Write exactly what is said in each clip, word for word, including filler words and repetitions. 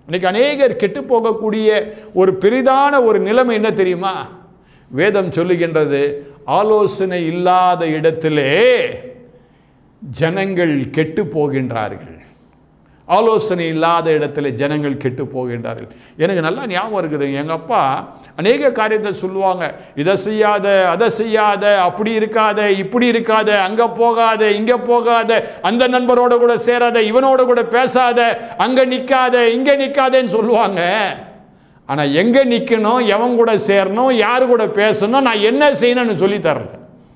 இன்னைக்கு அநேகர் கெட்டு போகக்கூடிய ஒரு பெரிதான ஒரு நிலைமை என்ன தெரியுமா? வேதம் சொல்லுகின்றது, ஆலோசனை இல்லாத இடத்திலே ஜனங்கள் கெட்டு போகின்றார்கள். ஆலோசனை இல்லாத இடத்துல ஜனங்கள் கெட்டு போகின்றார்கள். எனக்கு நல்லா ஞாபகம் இருக்குது, எங்கள் அப்பா அநேக காரியத்தை சொல்லுவாங்க. இதை செய்யாத, அதை செய்யாத, அப்படி இருக்காத, இப்படி இருக்காத, அங்கே போகாத, இங்கே போகாத, அந்த நண்பரோட கூட சேராத, இவனோட கூட பேசாத, அங்கே நிற்காத, இங்கே நிற்காதேன்னு சொல்லுவாங்க. ஆனால் எங்கே நிற்கணும், எவன் கூட சேரணும், யாரு கூட பேசணும், நான் என்ன செய்யணும்னு சொல்லி தரல.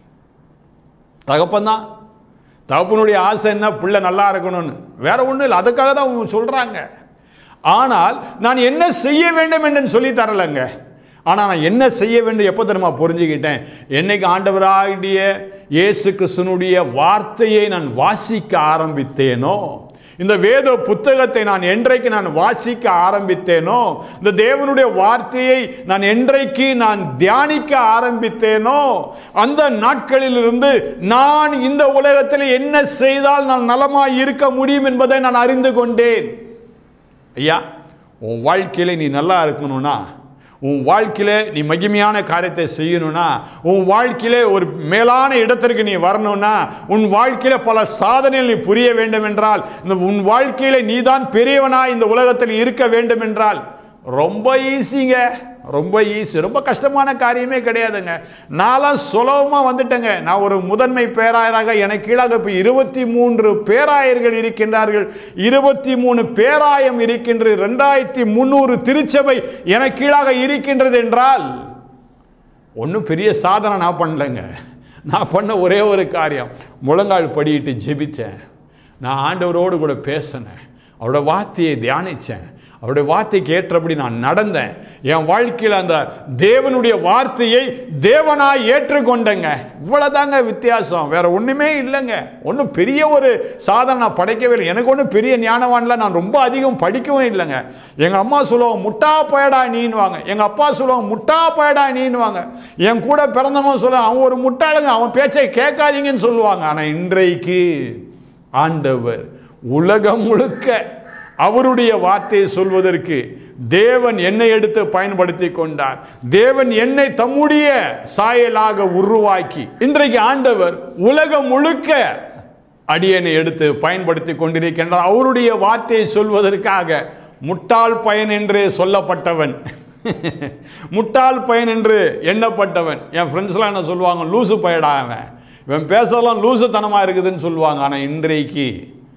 தகப்பந்தான், தகப்பனுடைய ஆசை என்ன? பிள்ளை நல்லா இருக்கணும்னு, வேற ஒன்றும் இல்லை. அதுக்காக தான் அவங்க சொல்கிறாங்க. ஆனால் நான் என்ன செய்ய வேண்டும் என்று சொல்லி தரலைங்க. ஆனால் நான் என்ன செய்ய வேண்டும் எப்போ தெரியுமா புரிஞ்சுக்கிட்டேன்? என்னைக்கு ஆண்டவராகிய இயேசு கிறிஸ்துனுடைய வார்த்தையை நான் வாசிக்க ஆரம்பித்தேனோ, இந்த வேத புத்தகத்தை நான் என்றைக்கு நான் வாசிக்க ஆரம்பித்தேனோ, இந்த தேவனுடைய வார்த்தையை நான் என்றைக்கு நான் தியானிக்க ஆரம்பித்தேனோ, அந்த நாட்களிலிருந்து நான் இந்த உலகத்தில் என்ன செய்தால் நான் நலமாய் இருக்க முடியும் என்பதை நான் அறிந்து கொண்டேன். ஐயா, உன் வாழ்க்கையில் நீ நல்லா இருக்கணும்னா, உன் வாழ்க்கையில் நீ மகிமையான காரியத்தை செய்யணும்னா, உன் வாழ்க்கையில ஒரு மேலான இடத்திற்கு நீ வரணும்னா, உன் வாழ்க்கையில பல சாதனைகள் நீ புரிய வேண்டும் என்றால், இந்த உன் வாழ்க்கையில நீதான் பெரியவனாய் இந்த உலகத்தில் இருக்க வேண்டும் என்றால் ரொம்ப ஈஸிங்க. ரொம்ப ஈஸி, ரொம்ப கஷ்டமான காரியமே கிடையாதுங்க. நான்லாம் சுலபமாக வந்துட்டேங்க. நான் ஒரு முதன்மை பேராயராக எனக்கு கீழாக இப்போ இருபத்தி மூன்று பேராயர்கள் இருக்கின்றார்கள். இருபத்தி மூணு பேராயம் இருக்கின்றது. ரெண்டாயிரத்தி முந்நூறு திருச்சபை எனக்கு கீழாக இருக்கின்றது என்றால் ஒன்றும் பெரிய சாதனை நான் பண்ணலைங்க. நான் பண்ண ஒரே ஒரு காரியம், முழங்கால் படியிட்டு ஜெபித்தேன். நான் ஆண்டவரோடு கூட பேசினேன், அவரோட வார்த்தையை தியானித்தேன், அவருடைய வார்த்தைக்கு ஏற்றபடி நான் நடந்தேன். என் வாழ்க்கையில் அந்த தேவனுடைய வார்த்தையை தேவனாய் ஏற்றுக்கொண்டேங்க. இவ்வளோதாங்க வித்தியாசம், வேற ஒன்றுமே இல்லைங்க. ஒன்றும் பெரிய ஒரு சாதனை நான் படைக்கவே இல்லை. எனக்கு ஒன்றும் பெரிய ஞானவான்ல நான் ரொம்ப அதிகம் படிக்கவும் இல்லைங்க. எங்கள் அம்மா சொல்லுவாங்க முட்டா பயடா நீன்னுவாங்க, எங்கள் அப்பா சொல்லுவாங்க முட்டா பயடா நீன்னுவாங்க, என் கூட பிறந்தவங்க சொல்லுவாங்க அவன் ஒரு முட்டாளுங்க, அவன் பேச்சை கேட்காதீங்கன்னு சொல்லுவாங்க. ஆனால் இன்றைக்கு ஆண்டவர் உலகம் முழுக்க அவருடைய வார்த்தையை சொல்வதற்கு தேவன் என்னை எடுத்து பயன்படுத்தி கொண்டார். தேவன் என்னை தம்முடைய சாயலாக உருவாக்கி இன்றைக்கு ஆண்டவர் உலகம் முழுக்க அடியனை எடுத்து பயன்படுத்தி கொண்டிருக்கின்றார். அவருடைய வார்த்தையை சொல்வதற்காக முட்டாள் பயன் என்று சொல்லப்பட்டவன், முட்டாள் பயன் என்று எண்ணப்பட்டவன். என் ஃப்ரெண்ட்ஸ்லாம் என்ன சொல்லுவாங்க, லூசு பயடா அவன், இவன் பேசலாம் லூசுத்தனமாக இருக்குதுன்னு சொல்லுவாங்க. ஆனால் இன்றைக்கு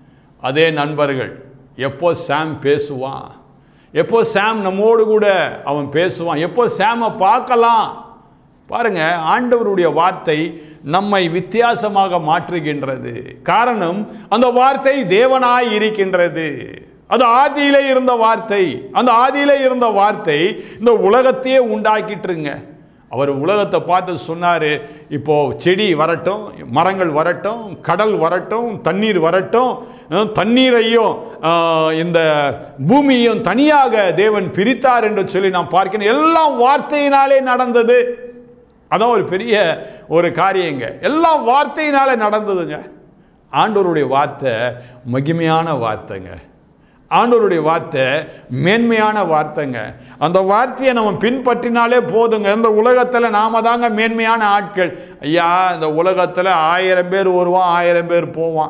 அதே நண்பர்கள், எப்போ சாம் பேசுவான், எப்போ சாம் நம்மோடு கூட அவன் பேசுவான், எப்போ சாமை பார்க்கலாம். பாருங்க, ஆண்டவருடைய வார்த்தை நம்மை வித்தியாசமாக மாற்றுகின்றது. காரணம், அந்த வார்த்தை தேவனாய் இருக்கின்றது. அது ஆதியிலே இருந்த வார்த்தை. அந்த ஆதியிலே இருந்த வார்த்தை இந்த உலகத்தையே உண்டாக்கிட்டுருங்க. அவர் உலகத்தை பார்த்து சொன்னார், இப்போ செடி வரட்டும், மரங்கள் வரட்டும், கடல் வரட்டும், தண்ணீர் வரட்டும், தண்ணீரையும் இந்த பூமியையும் தனியாக தேவன் பிரித்தார் என்று சொல்லி நாம் பார்க்கிறோம். எல்லாம் வார்த்தையினாலே நடந்தது. அதான் ஒரு பெரிய ஒரு காரியங்க. எல்லாம் வார்த்தையினாலே நடந்ததுங்க. ஆண்டவருடைய வார்த்தை மகிமையான வார்த்தைங்க. ஆண்டவருடைய வார்த்தை மேன்மையான வார்த்தைங்க. அந்த வார்த்தையை நம்ம பின்பற்றினாலே போதுங்க. இந்த உலகத்தில் நாம தாங்க மேன்மையான ஆட்கள். ஐயா, இந்த உலகத்தில் ஆயிரம் பேர் வருவான், ஆயிரம் பேர் போவான்.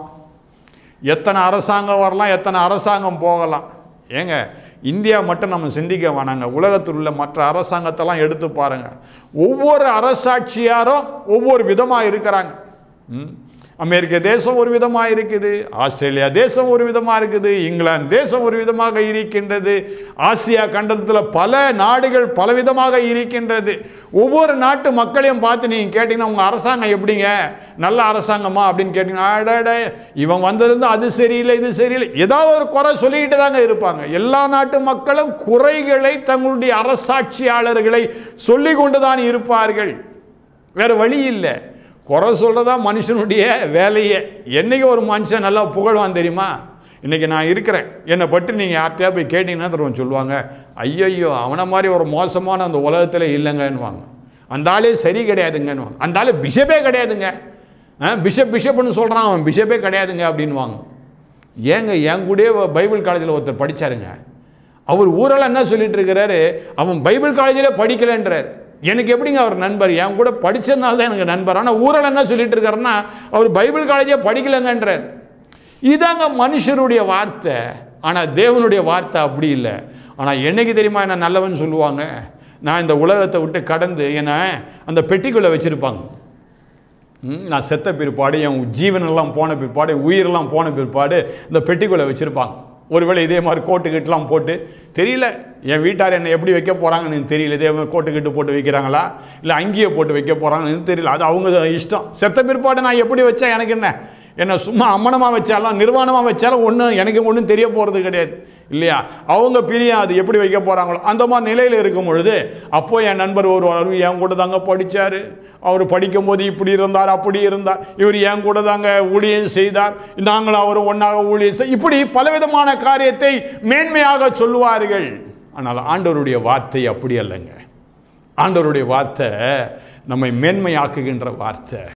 எத்தனை அரசாங்கம் வரலாம், எத்தனை அரசாங்கம் போகலாம். ஏங்க, இந்தியா மட்டும் நம்ம சிந்திக்க வேணாங்க. உலகத்தில் உள்ள மற்ற அரசாங்கத்தெல்லாம் எடுத்து பாருங்க. ஒவ்வொரு அரசாட்சியாரும் ஒவ்வொரு விதமாக இருக்கிறாங்க. ம் அமெரிக்க தேசம் ஒரு விதமாக இருக்குது, ஆஸ்திரேலியா தேசம் ஒரு விதமாக இருக்குது, இங்கிலாந்து தேசம் ஒரு விதமாக இருக்கின்றது, ஆசியா கண்டத்தில் பல நாடுகள் பலவிதமாக இருக்கின்றது. ஒவ்வொரு நாட்டு மக்களையும் பார்த்து நீங்கள் கேட்டிங்கன்னா உங்கள் அரசாங்கம் எப்படிங்க, நல்ல அரசாங்கமா அப்படின்னு கேட்டிங்கன்னா, அடட இவன் வந்திருந்து அது சரியில்லை இது சரியில்லை, ஏதாவது ஒரு குறை சொல்லிக்கிட்டு தாங்க இருப்பாங்க. எல்லா நாட்டு மக்களும் குறைகளை தங்களுடைய அரசாட்சியாளர்களை சொல்லி கொண்டு தான் இருப்பார்கள். வேறு வழி இல்லை. குறை சொல்கிறதா மனுஷனுடைய வேலையே. என்றைக்கு ஒரு மனுஷன் நல்லா புகழ்வான் தெரியுமா? இன்றைக்கி நான் இருக்கிறேன், என்னை பற்றி நீங்கள் யார்கிட்டயா போய் கேட்டிங்கன்னா தருவோம் சொல்லுவாங்க, ஐயையோ அவனை மாதிரி ஒரு மோசமான அந்த உலகத்தில் இல்லைங்கன்னுவாங்க. அந்த ஆளே சரி கிடையாதுங்கன்னுவாங்க. அந்த ஆளே பிஷப்பே கிடையாதுங்க, பிஷப் பிஷப்னு சொல்கிறான், அவன் பிஷப்பே கிடையாதுங்க அப்படின்வாங்க. ஏங்க, என் கூட பைபிள் காலேஜில் ஒருத்தர் படித்தாருங்க. அவர் ஊரெல்லாம் என்ன சொல்லிட்டு இருக்கிறாரு, அவன் பைபிள் காலேஜில் படிக்கலைன்றார். எனக்கு எப்படிங்க அவர் நண்பர்? என் கூட படித்ததுனால தான் எனக்கு நண்பர். ஆனால் ஊரெல்லாம் என்ன சொல்லிட்டு இருக்காருன்னா அவர் பைபிள் காலேஜே படிக்கலைங்கன்றார். இதாங்க மனுஷருடைய வார்த்தை. ஆனால் தேவனுடைய வார்த்தை அப்படி இல்லை. ஆனால் என்னைக்கு தெரியுமா என்ன நல்லவன் சொல்லுவாங்க, நான் இந்த உலகத்தை விட்டு கடந்து என்னை அந்த பெட்டிக்குள்ளே வச்சுருப்பாங்க. நான் செத்த பிற்பாடு, என் ஜீவனெல்லாம் போன பிற்பாடு, உயிரெல்லாம் போன பிற்பாடு இந்த பெட்டிக்குள்ளே வச்சுருப்பாங்க. ஒருவேளை இதே மாதிரி கோட்டுக்கிட்டுலாம் போட்டு, தெரியல என் வீட்டார் என்னை எப்படி வைக்க போகிறாங்கன்னு தெரியல, இதே மாதிரி கோட்டுக்கிட்டு போட்டு வைக்கிறாங்களா இல்லை அங்கேயே போட்டு வைக்க போகிறாங்கன்னு தெரியல. அது அவங்க இஷ்டம். செத்த பிற்பாடு நான் எப்படி வச்சா எனக்கு என்ன? என்ன சும்மா அம்மனமாக வச்சாலும் நிர்வாணமாக வச்சாலும் ஒன்றும் எனக்கு ஒன்றும் தெரிய போகிறது கிடையாது இல்லையா? அவங்க பிரியம் அது எப்படி வைக்க போகிறாங்களோ அந்த மாதிரி நிலையில் இருக்கும் பொழுது, அப்போது என் நண்பர் ஒரு என் கூட தாங்க படித்தார், அவர் படிக்கும்போது இப்படி இருந்தார் அப்படி இருந்தார், இவர் என் கூட தாங்க ஊழியம் செய்தார், நாங்களும் அவரும் ஒன்றாக ஊழியம் செய், இப்படி பலவிதமான காரியத்தை மேன்மையாக சொல்லுவார்கள். ஆனால் ஆண்டவருடைய வார்த்தை அப்படி அல்லங்க. ஆண்டவருடைய வார்த்தை நம்மை மேன்மையாக்குகின்ற வார்த்தை.